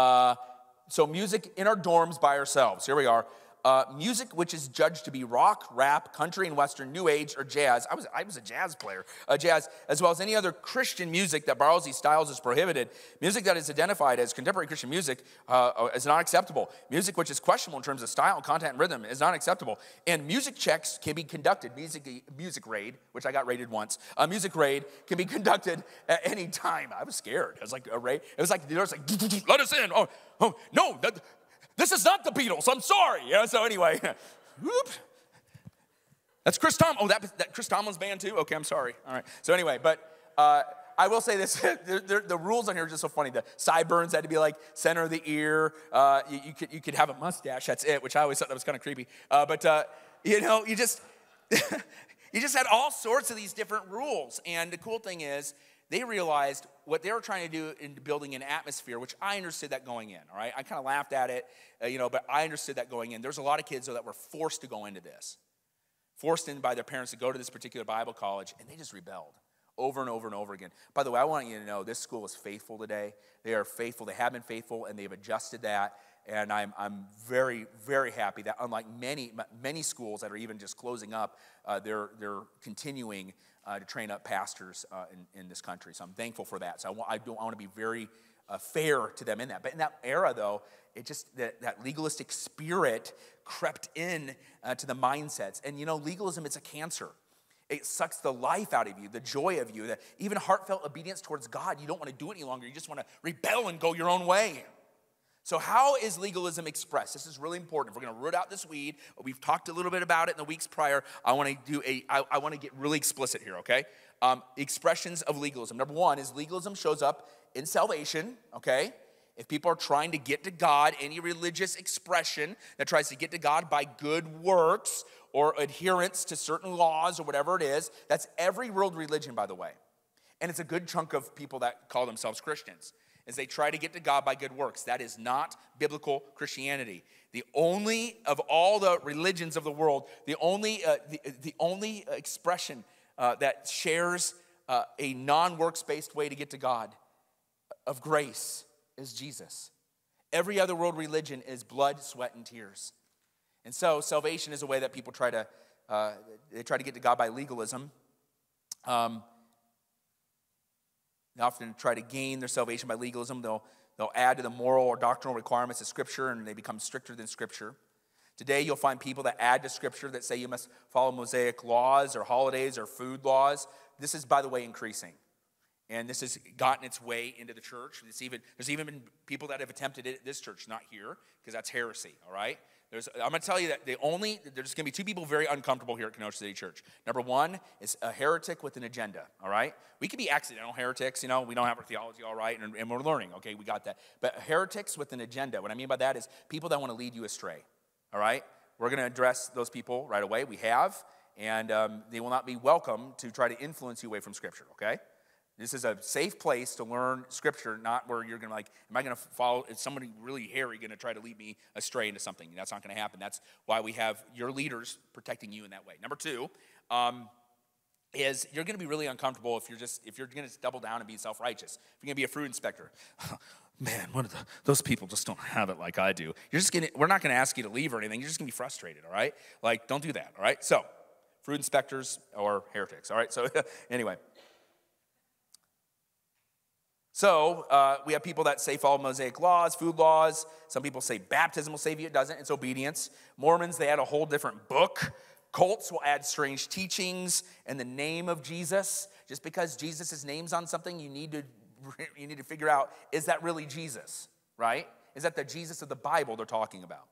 So music in our dorms by ourselves. Here we are. Music which is judged to be rock, rap, country and western, new age, or jazz. I was a jazz player. Jazz, as well as any other Christian music that borrows these styles, is prohibited. Music that is identified as contemporary Christian music is not acceptable. Music which is questionable in terms of style, content, and rhythm is not acceptable. And music checks can be conducted. Music raid, which I got raided once. Music raid can be conducted at any time. I was scared. It was like a raid. It was like let us in. Oh no. This is not the Beatles. I'm sorry. So anyway, whoop. That's Chris Tom. Oh, that Chris Tomlin's band too? Okay, I'm sorry. All right. So anyway, but I will say this. The rules on here are just so funny. The sideburns had to be like center of the ear. You could have a mustache. That's it, which I always thought that was kind of creepy. You just you just had all sorts of these different rules. And the cool thing is, they realized what they were trying to do in building an atmosphere, which I understood that going in, all right? I kind of laughed at it, but I understood that going in. There's a lot of kids, though, that were forced to go into this, forced in by their parents to go to this particular Bible college, and they just rebelled over and over and over again. By the way, I want you to know this school is faithful today. They are faithful. They have been faithful, and they've adjusted that. And I'm very, very happy that unlike many schools that are even just closing up, they're continuing to train up pastors in this country. So I'm thankful for that. So I want to be very fair to them in that. But in that era, though, it just that legalistic spirit crept in to the mindsets. And legalism, it's a cancer. It sucks the life out of you, the joy of you, even heartfelt obedience towards God. You don't want to do it any longer. You just want to rebel and go your own way. So how is legalism expressed? This is really important. If we're going to root out this weed, we've talked a little bit about it in the weeks prior. I want to get really explicit here, okay? Expressions of legalism. Number one is legalism shows up in salvation, okay? If people are trying to get to God, any religious expression that tries to get to God by good works or adherence to certain laws or whatever it is, that's every world religion, by the way. And it's a good chunk of people that call themselves Christians. As they try to get to God by good works. That is not biblical Christianity. The only of all the religions of the world, the only expression that shares a non-works-based way to get to God of grace is Jesus. Every other world religion is blood, sweat, and tears. And so salvation is a way that people try to they try to get to God by legalism. They often try to gain their salvation by legalism. They'll add to the moral or doctrinal requirements of Scripture, and they become stricter than Scripture. Today, you'll find people that add to Scripture that say you must follow Mosaic laws or holidays or food laws. This is, by the way, increasing. And this has gotten its way into the church. There's even been people that have attempted it at this church, not here, because that's heresy, all right? I'm going to tell you that there's going to be two people very uncomfortable here at Kenosha City Church. Number one is a heretic with an agenda, all right? We could be accidental heretics, we don't have our theology all right, and we're learning, okay, we got that. But heretics with an agenda, what I mean by that is people that want to lead you astray, all right? We're going to address those people right away. We have, and they will not be welcome to try to influence you away from Scripture, okay? This is a safe place to learn Scripture, not where you're going to am I going to follow, is somebody really hairy going to try to lead me astray into something? That's not going to happen. That's why we have your leaders protecting you in that way. Number two is you're going to be really uncomfortable if you're going to double down and be self-righteous. If you're going to be a fruit inspector. Man, those people just don't have it like I do. We're not going to ask you to leave or anything. You're just going to be frustrated, all right? Don't do that, all right? So, fruit inspectors or heretics, all right? So, anyway. So, we have people that say follow Mosaic laws, food laws. Some people say baptism will save you. It doesn't. It's obedience. Mormons, they add a whole different book. Cults will add strange teachings in the name of Jesus. Just because Jesus' name's on something, you need to figure out, is that really Jesus, right? Is that the Jesus of the Bible they're talking about?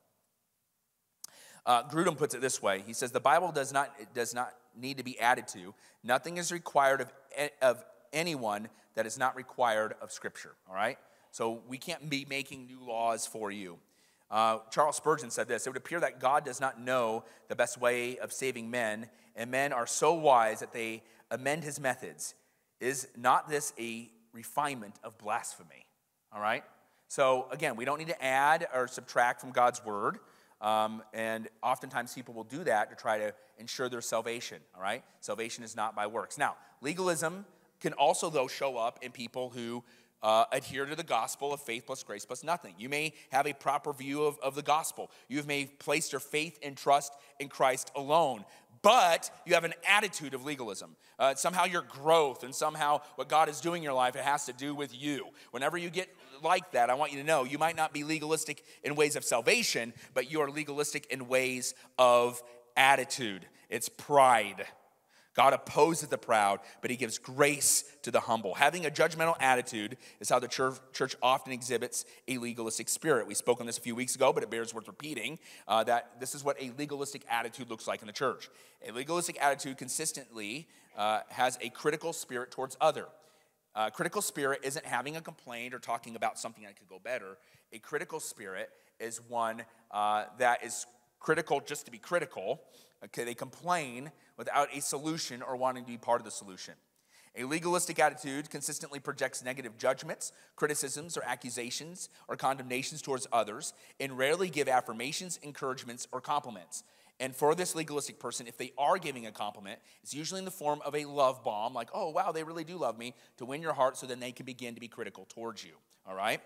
Grudem puts it this way. He says, the Bible does not need to be added to. Nothing is required of anyone that is not required of Scripture, all right? So we can't be making new laws for you. Charles Spurgeon said this, it would appear that God does not know the best way of saving men, and men are so wise that they amend his methods. Is not this a refinement of blasphemy, all right? So again, we don't need to add or subtract from God's word, and oftentimes people will do that to try to ensure their salvation, all right? Salvation is not by works. Now, legalism can also, though, show up in people who adhere to the gospel of faith plus grace plus nothing. You may have a proper view of the gospel. You may have placed your faith and trust in Christ alone, but you have an attitude of legalism. Somehow your growth and somehow what God is doing in your life, it has to do with you. Whenever you get like that, I want you to know you might not be legalistic in ways of salvation, but you are legalistic in ways of attitude. It's pride. God opposes the proud, but he gives grace to the humble. Having a judgmental attitude is how the church often exhibits a legalistic spirit. We spoke on this a few weeks ago, but it bears worth repeating, that this is what a legalistic attitude looks like in the church. A legalistic attitude consistently has a critical spirit towards other. Critical spirit isn't having a complaint or talking about something that could go better. A critical spirit is one that is critical just to be critical. Okay, they complain without a solution or wanting to be part of the solution. A legalistic attitude consistently projects negative judgments, criticisms, or accusations or condemnations towards others, and rarely give affirmations, encouragements, or compliments. And for this legalistic person, if they are giving a compliment, it's usually in the form of a love bomb, like, oh, wow, they really do love me, to win your heart so then they can begin to be critical towards you, all right?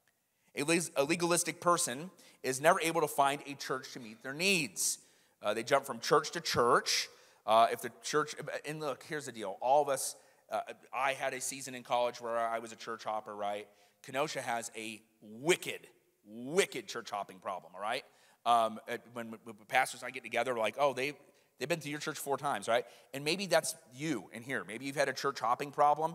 A legalistic person is never able to find a church to meet their needs. They jump from church to church. If the church, and look, here's the deal. All of us, I had a season in college where I was a church hopper, right? Kenosha has a wicked church hopping problem, all right? When pastors and I get together, we're like, oh, they've been to your church 4 times, right? And maybe that's you in here. Maybe you've had a church hopping problem.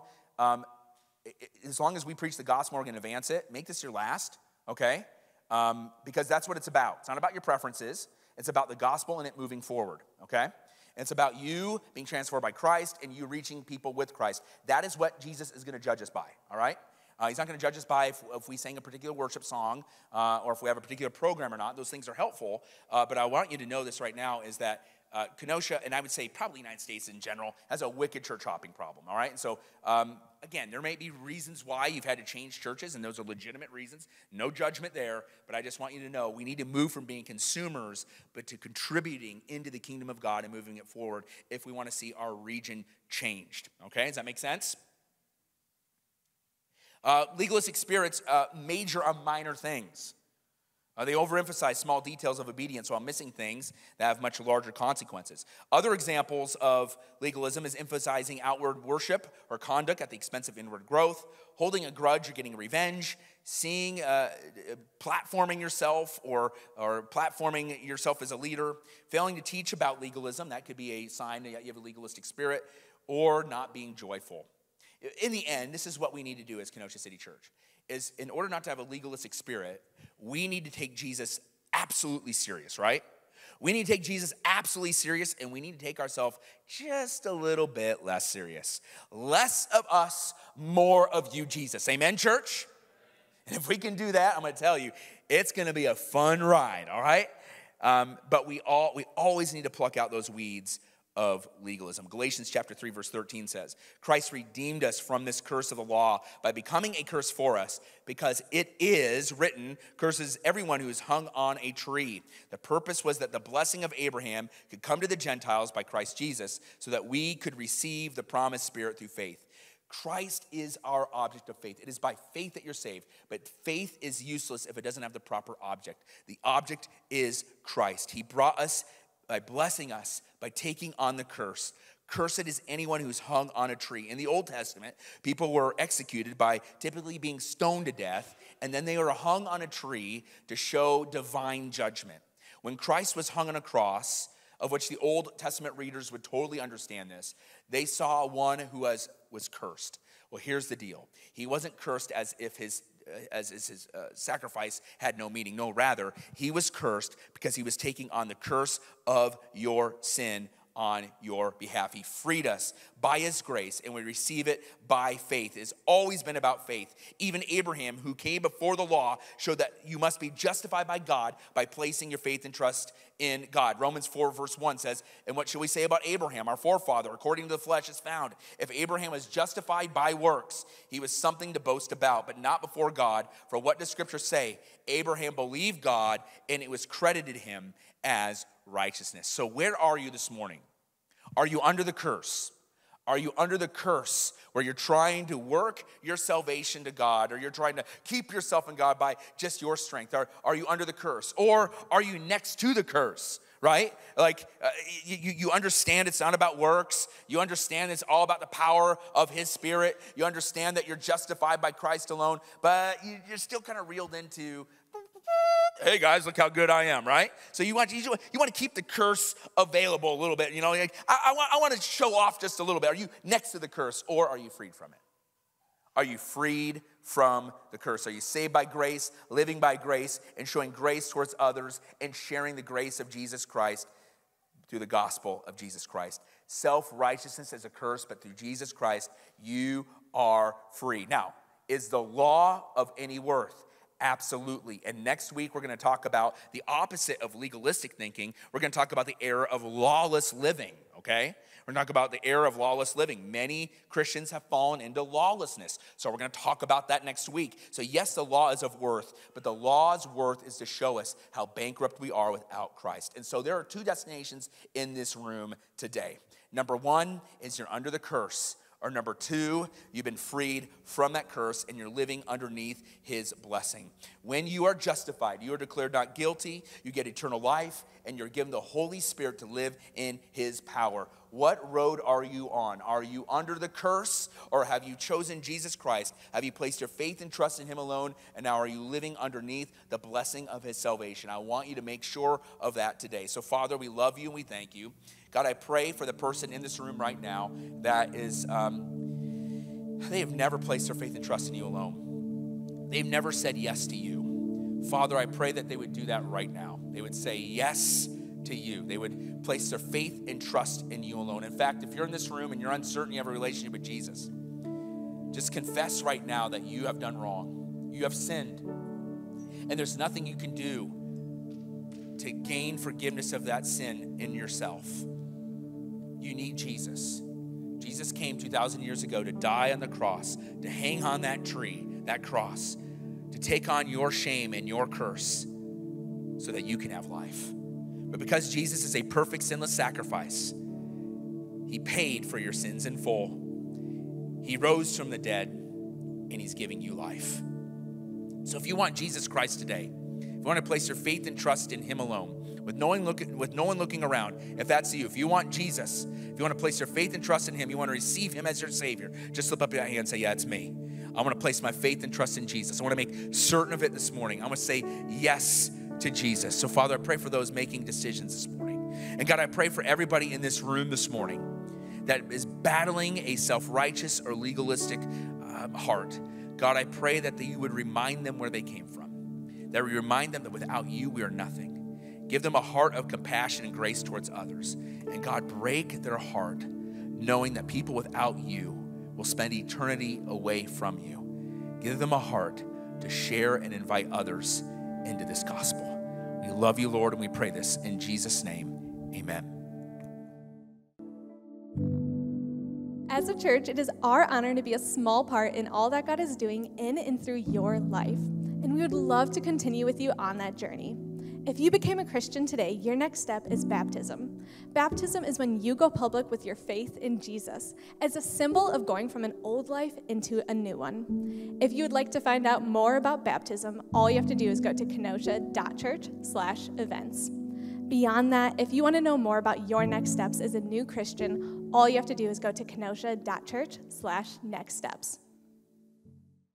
As long as we preach the gospel, we're going to advance it. Make this your last, okay? Because that's what it's about. It's not about your preferences. It's about the gospel and it moving forward, okay? And it's about you being transformed by Christ and you reaching people with Christ. That is what Jesus is going to judge us by, all right? He's not going to judge us by if we sing a particular worship song or if we have a particular program or not. Those things are helpful, but I want you to know this right now is that Kenosha, and I would say probably the United States in general, has a wicked church hopping problem, all right? And so, again, there may be reasons why you've had to change churches, and those are legitimate reasons. No judgment there, but I just want you to know we need to move from being consumers but to contributing into the kingdom of God and moving it forward if we want to see our region changed, okay? Does that make sense? Legalistic spirits major on minor things. They overemphasize small details of obedience while missing things that have much larger consequences. Other examples of legalism is emphasizing outward worship or conduct at the expense of inward growth, holding a grudge or getting revenge, platforming yourself or platforming yourself as a leader, failing to teach about legalism. That could be a sign that you have a legalistic spirit, or not being joyful. In the end, this is what we need to do as Kenosha City Church, is in order not to have a legalistic spirit, we need to take Jesus absolutely serious, right? We need to take Jesus absolutely serious, and we need to take ourselves just a little bit less serious. Less of us, more of you, Jesus. Amen, church? And if we can do that, I'm going to tell you, it's going to be a fun ride, all right? But we always need to pluck out those weeds of legalism. Galatians chapter 3, verse 13 says, Christ redeemed us from this curse of the law by becoming a curse for us, because it is written, curses everyone who is hung on a tree. The purpose was that the blessing of Abraham could come to the Gentiles by Christ Jesus, so that we could receive the promised Spirit through faith. Christ is our object of faith. It is by faith that you're saved, but faith is useless if it doesn't have the proper object. The object is Christ. He brought us by blessing us, by taking on the curse. Cursed is anyone who's hung on a tree. In the Old Testament, people were executed by typically being stoned to death, and then they were hung on a tree to show divine judgment. When Christ was hung on a cross, of which the Old Testament readers would totally understand this, they saw one who was cursed. Well, here's the deal. He wasn't cursed as if his sacrifice had no meaning. No, rather, he was cursed because he was taking on the curse of your sin on your behalf. He freed us by his grace, and we receive it by faith. It's always been about faith. Even Abraham, who came before the law, showed that you must be justified by God by placing your faith and trust in God. Romans 4 verse 1 says, and what shall we say about Abraham, our forefather, according to the flesh is found? If Abraham was justified by works, he was something to boast about, but not before God. For what does Scripture say? Abraham believed God, and it was credited him as righteousness. So where are you this morning? Are you under the curse? Are you under the curse where you're trying to work your salvation to God, or you're trying to keep yourself in God by just your strength? Are you under the curse? Or are you next to the curse, right? Like you understand it's not about works. You understand it's all about the power of his Spirit. You understand that you're justified by Christ alone, but you're still kind of reeled into, hey guys, look how good I am, right? So you want to keep the curse available a little bit. You know, like, I want to show off just a little bit. Are you next to the curse, or are you freed from it? Are you freed from the curse? Are you saved by grace, living by grace, and showing grace towards others, and sharing the grace of Jesus Christ through the gospel of Jesus Christ? Self-righteousness is a curse, but through Jesus Christ, you are free. Now, is the law of any worth? Absolutely. And next week, we're going to talk about the opposite of legalistic thinking. We're going to talk about the error of lawless living, okay? We're going to talk about the error of lawless living. Many Christians have fallen into lawlessness. So we're going to talk about that next week. So yes, the law is of worth, but the law's worth is to show us how bankrupt we are without Christ. And so there are two destinations in this room today. Number one is you're under the curse. Or number two, you've been freed from that curse and you're living underneath his blessing. When you are justified, you are declared not guilty, you get eternal life, and you're given the Holy Spirit to live in his power. What road are you on? Are you under the curse, or have you chosen Jesus Christ? Have you placed your faith and trust in him alone, and now are you living underneath the blessing of his salvation? I want you to make sure of that today. So Father, we love you and we thank you. God, I pray for the person in this room right now that is, they have never placed their faith and trust in you alone. They've never said yes to you. Father, I pray that they would do that right now. They would say yes to you. They would place their faith and trust in you alone. In fact, if you're in this room and you're uncertain you have a relationship with Jesus, just confess right now that you have done wrong. You have sinned. And there's nothing you can do to gain forgiveness of that sin in yourself. You need Jesus. Jesus came 2,000 years ago to die on the cross, to hang on that tree, that cross, to take on your shame and your curse so that you can have life. But because Jesus is a perfect sinless sacrifice, he paid for your sins in full. He rose from the dead, and he's giving you life. So if you want Jesus Christ today, If you want to place your faith and trust in him alone, with no one looking around, if that's you, if you want Jesus, if you want to place your faith and trust in him, you want to receive him as your Savior, just slip up your hand and say, yeah, it's me. I want to place my faith and trust in Jesus. I want to make certain of it this morning. I want to say yes to Jesus. So, Father, I pray for those making decisions this morning. And God, I pray for everybody in this room this morning that is battling a self-righteous or legalistic heart. God, I pray that you would remind them where they came from, that we remind them that without you, we are nothing. Give them a heart of compassion and grace towards others. And God, break their heart knowing that people without you will spend eternity away from you. Give them a heart to share and invite others into this gospel. We love you, Lord, and we pray this in Jesus' name. Amen. As a church, it is our honor to be a small part in all that God is doing in and through your life. And we would love to continue with you on that journey. If you became a Christian today, your next step is baptism. Baptism is when you go public with your faith in Jesus as a symbol of going from an old life into a new one. If you would like to find out more about baptism, all you have to do is go to kenosha.church/events. Beyond that, if you want to know more about your next steps as a new Christian, all you have to do is go to kenosha.church/nextsteps.